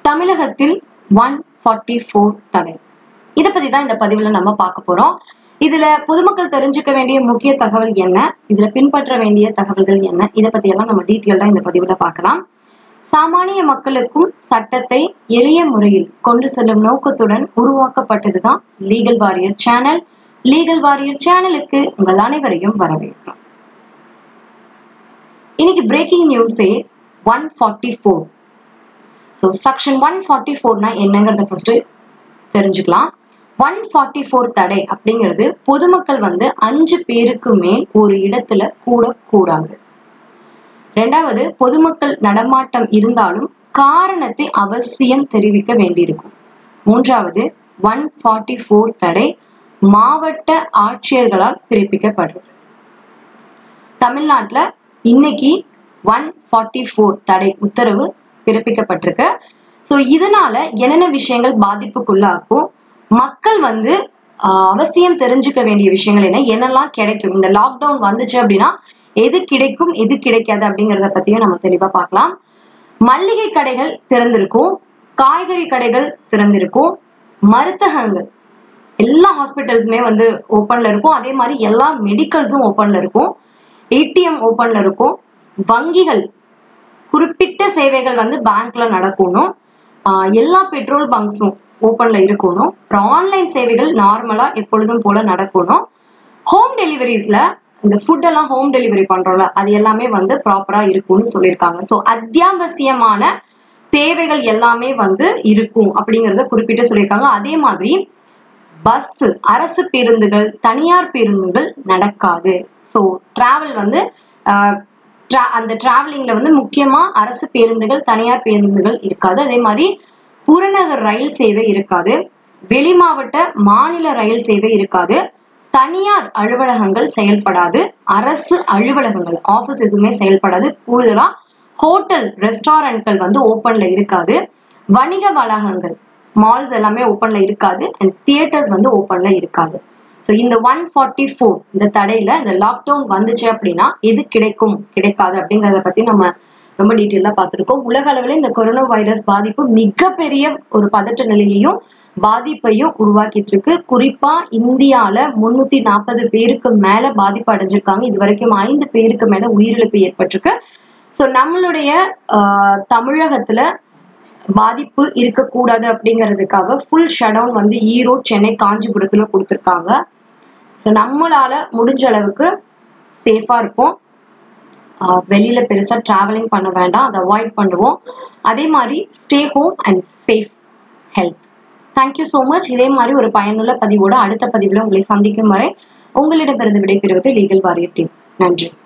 தமிழகத்தில் 144 தடை. இத பத்தி தான் இந்த பதிவுல நம்ம பார்க்க போறோம். இதுல பொதுமக்கள் தெரிஞ்சுக்க வேண்டிய முக்கிய தகவல் என்ன, இதுல பின்பற்ற வேண்டிய தகவல்கள் என்ன, இத பத்தி எல்லாம் நம்ம டீட்டெயிலா இந்த பதிவுல பார்க்கலாம். சாமானிய மக்களுக்கும் சட்டத்தை எளிய முறையில் கொண்டு செல்லும் நோக்கத்துடன் உருவாக்கப்பட்டதுதான் legal warrior channel. Legal warrior சேனலுக்கு உங்கள் அனைவரையும் வரவேற்கிறோம். இன்னைக்கு பிரேக்கிங் நியூஸே 144. ஸோ செக்ஷன் 144னா என்னங்கிறத ஃபர்ஸ்ட் தெரிஞ்சுக்கலாம். 144 தடை அப்படிங்கிறது பொதுமக்கள் 5 பேருக்கு மேல் ஒரு இடத்துல கூடாது. ரெண்டாவது, பொதுமக்கள் நடமாட்டம் இருந்தாலும் காரணத்தை அவசியம் தெரிவிக்க வேண்டியிருக்கும். மூன்றாவது, 144 தடை மாவட்ட ஆட்சியர்களால் பிறப்பிக்கப்படுறது. தமிழ்நாட்டுல இன்னைக்கு 144 தடை உத்தரவு பிறப்பிக்கப்பட்டிருக்கு. சோ இதனால என்னென்ன விஷயங்கள் பாதிப்புக்குள்ளாக்கும், மக்கள் அவசியம் தெரிஞ்சுக்க வேண்டிய விஷயங்கள் என்னெல்லாம் கிடைக்கும், இந்த லாக்டவுன் வந்துச்சு அப்படின்னா எது கிடைக்கும் எது கிடைக்காது அப்படிங்கறத பத்தியும் நம்ம தெளிவா பார்க்கலாம். மளிகை கடைகள் திறந்திருக்கும், காய்கறி கடைகள் திறந்திருக்கும், மருந்தகங்கள் எல்லா ஹாஸ்பிட்டல்ஸுமே ஓப்பன்ல இருக்கும். அதே மாதிரி எல்லா மெடிக்கல்ஸும் ஓப்பன்ல இருக்கும். ஏடிஎம் ஓப்பன்ல இருக்கும். வங்கிகள் குறிப்பிட்ட சேவைகள் பேங்க்ல நடக்கணும். எல்லா பெட்ரோல் பங்க்ஸும் ஓப்பன்ல இருக்கணும். ஆன்லைன் சேவைகள் நார்மலா எப்பொழுதும் போல நடக்கணும். ஹோம் டெலிவரிஸ்ல இந்த ஃபுட் எல்லாம் ஹோம் டெலிவரி பண்றோம்ல, அது எல்லாமே ப்ராப்பரா இருக்கும்னு சொல்லியிருக்காங்க. சோ அத்தியாவசியமான தேவைகள் எல்லாமே இருக்கும் அப்படிங்கறத குறிப்பிட்டு சொல்லியிருக்காங்க. அதே மாதிரி பஸ், அரசு பேருந்துகள், தனியார் பேருந்துகள் நடக்காது. சோ டிராவல் அந்த டிராவலிங்ல முக்கியமா அரசு பேருந்துகள், தனியார் பேருந்துகள் இருக்காது. அதே மாதிரி புறநகர் ரயில் சேவை இருக்காது. வெளி மாவட்ட மாநில ரயில் சேவை இருக்காது. தனியார் அலுவலகங்கள் செயல்படாது. அரசு அலுவலகங்கள் ஆபீஸ் எதுவுமே செயல்படாது. கூடுதலா ஹோட்டல், ரெஸ்டாரண்ட்கள் ஓப்பன்ல இருக்காது. வணிக வளாகங்கள், மால்ஸ் எல்லாமே ஓப்பன்ல இருக்காது. அண்ட் தியேட்டர்ஸ் ஓப்பன்ல இருக்காது. ஸோ இந்த 144 இந்த தடையில இந்த லாக்டவுன் வந்துச்சு அப்படின்னா எது கிடைக்கும் கிடைக்காது அப்படிங்கறத பத்தி நம்ம ரொம்ப டீட்டெயிலா பார்த்திருக்கோம். உலக அளவில் இந்த கொரோனா வைரஸ் பாதிப்பு மிகப்பெரிய ஒரு பதற்ற நிலையையும் பாதிப்பையும் உருவாக்கிட்டு இருக்கு. குறிப்பா இந்தியால 340 பேருக்கு மேல பாதிப்பு அடைஞ்சிருக்காங்க. இது வரைக்கும் 5 பேருக்கு மேல உயிரிழப்பு ஏற்பட்டிருக்கு. சோ நம்மளுடைய தமிழகத்துல பாதிப்பு இருக்கக்கூடாது அப்படிங்கிறதுக்காக ஃபுல் ஷட்டவுன் ஈரோடு, சென்னை, காஞ்சிபுரத்துல கொடுத்திருக்காங்க. ஸோ நம்மளால முடிஞ்ச அளவுக்கு சேஃபா இருப்போம். வெளியில பெருசா டிராவலிங் பண்ண வேண்டாம், அதை அவாய்ட் பண்ணுவோம். அதே மாதிரி stay home and safe health. Thank you so much. இதே மாதிரி ஒரு பயனுள்ள பதிவோட அடுத்த பதிவுல உங்களை சந்திக்கும் வரை உங்களிடமிருந்து விடைபெறுவது லீகல் வாரியர் டீம். நன்றி.